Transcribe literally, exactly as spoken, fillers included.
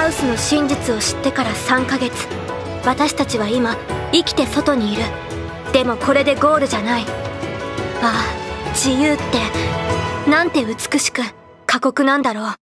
ハウスの真実を知ってからさんかげつ、私たちは今生きて外にいる。でもこれでゴールじゃない。ああ、自由ってなんて美しく過酷なんだろう。